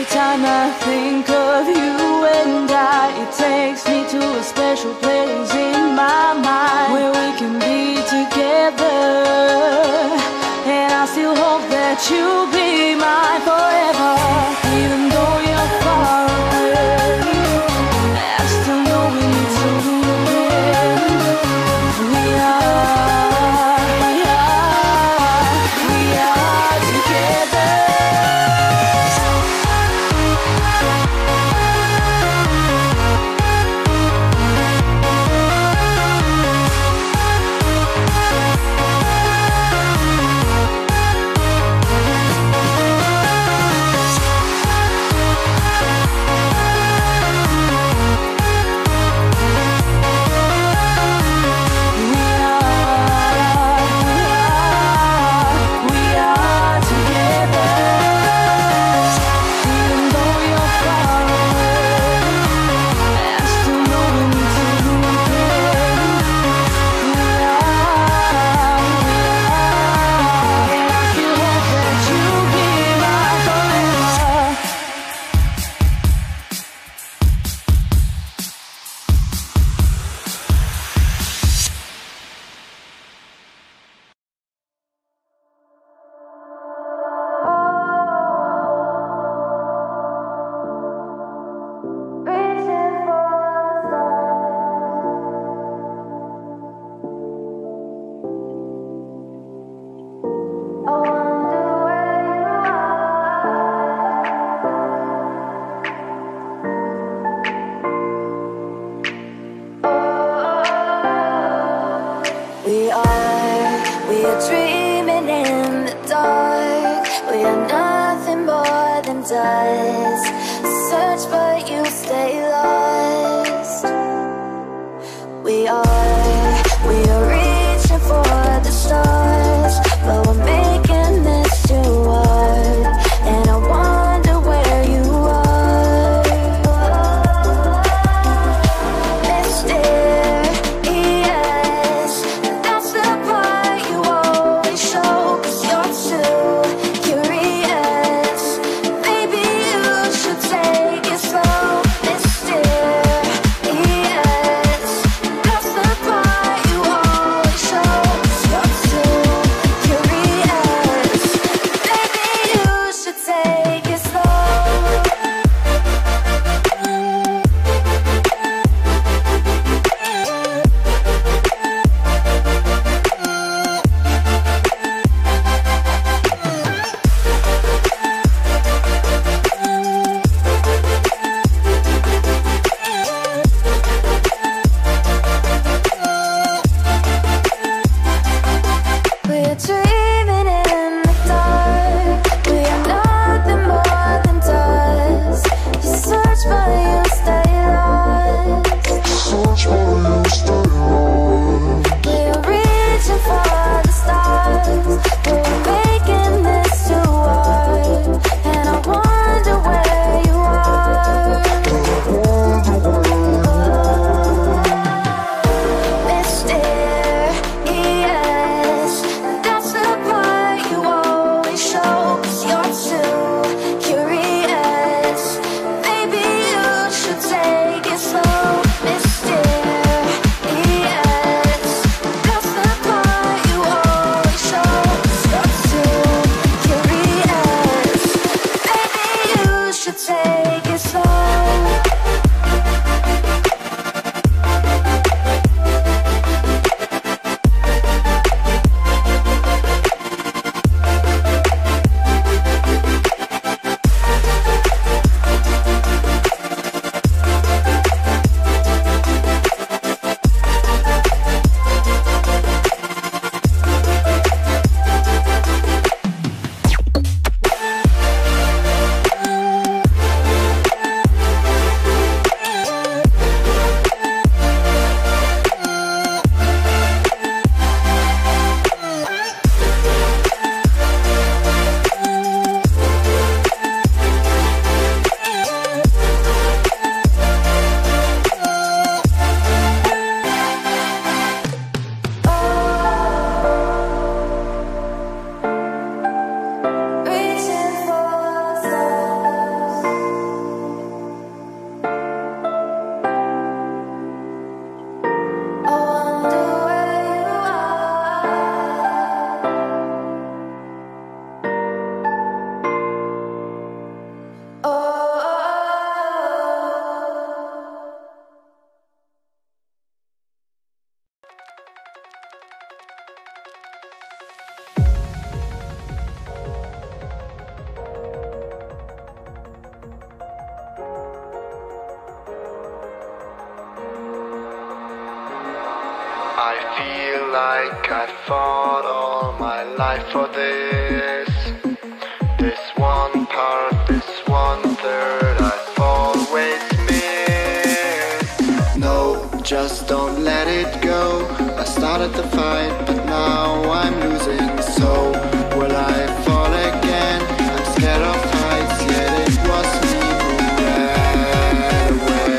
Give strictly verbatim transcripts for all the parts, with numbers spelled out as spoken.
Every time I think of you and I, it takes me to a special place in my mind where we can be together. And I still hope that you'll be mine forever. Even though you're far away, I still know we need to meet again. We are, we are, we are together. Should feel like I fought all my life for this. This one part, this one third I've always missed. No, just don't let it go. I started the fight, but now I'm losing. So will I fall again? I'm scared of heights, yet it was me who ran away.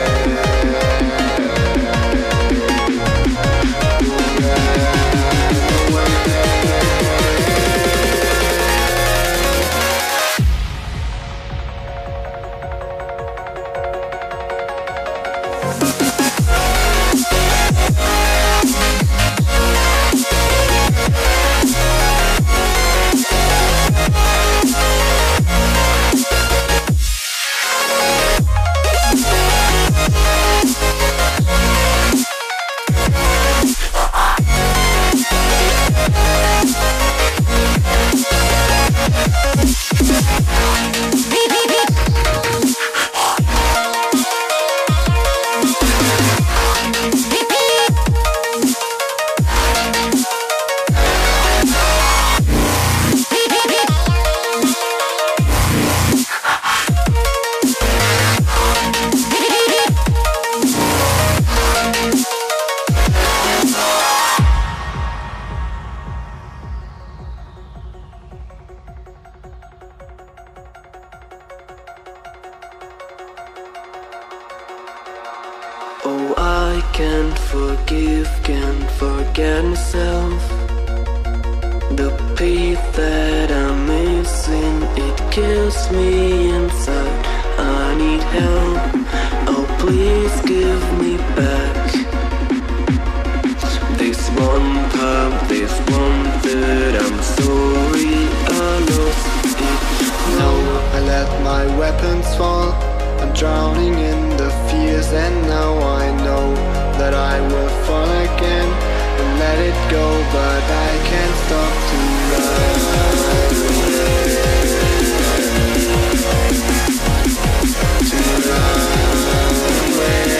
Who ran away. Oh, I can't forgive, can't forget myself. The peace that I'm missing, it kills me inside. I need help, oh please give me back. This one part, this one third, I'm sorry I lost it. No, I let my weapons fall. I'm drowning in the fears, and now I know that I will fall again and let it go, but I can't stop to run away. To run away.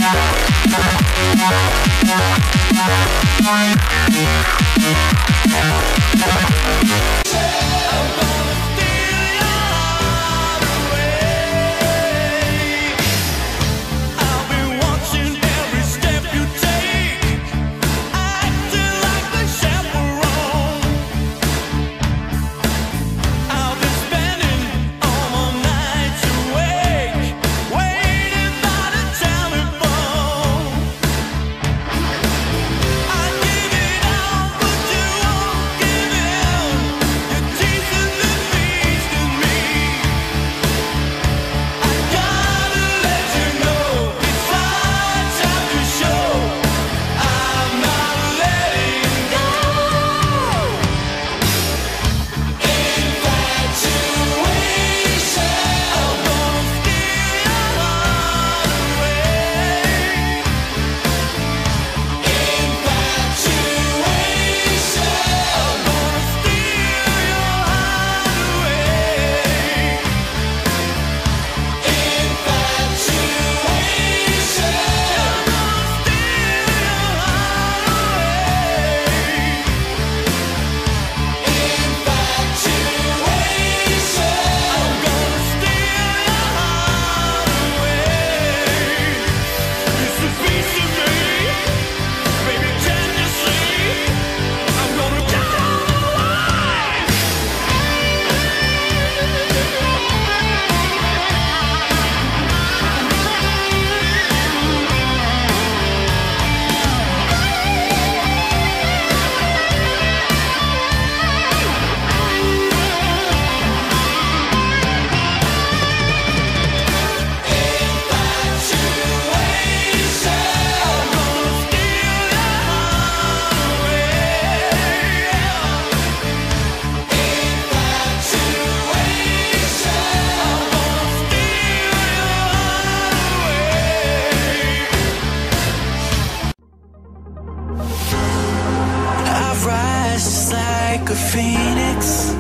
like a phoenix,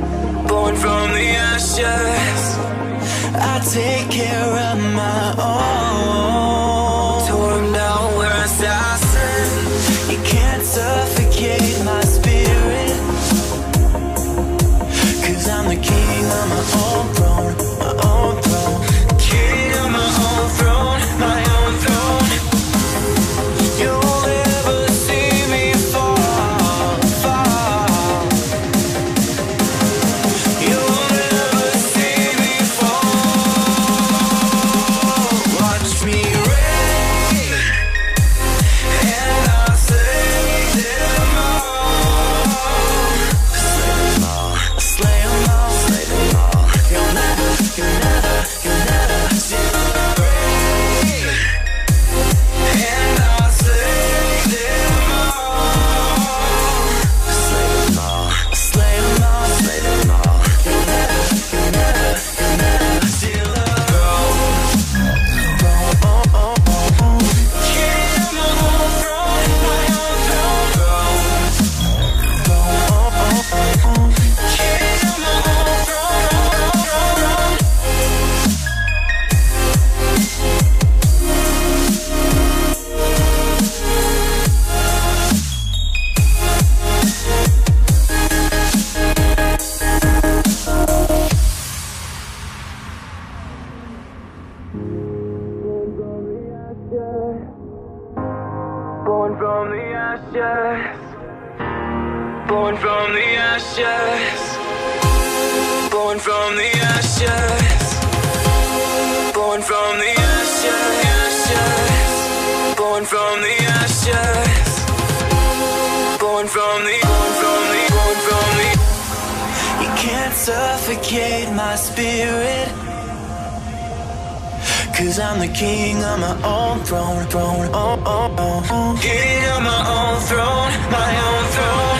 born from the ashes. I take care of my own. Torn down, we're assassin. You can't suffocate my spirit, 'cause I'm the king of my own throne, my own throne. King of my own throne, my own throne. You'll never see me fall, fall. You'll never see me fall. Watch me reign, and I'll slay them all. Slay them all, slay them all, slay them all. You'll never, you'll never, you'll never see me reign, and I'll slay them all. Slay them all, slay them all, slay them all. You'll never, you'll never, you'll never see the throne. Throne, oh, oh, oh, oh. King of my own throne, my own throne. Throne, throne, oh, oh, oh, oh. King of my own throne, throne. Born from the ashes, born from the ashes, born from the ashes, born from the ashes, born from the ashes, born from the, born from the, born from the. You can't suffocate my spirit, 'cause I'm the king of my own throne, throne, oh, oh, oh, oh. King of my own throne, my own throne.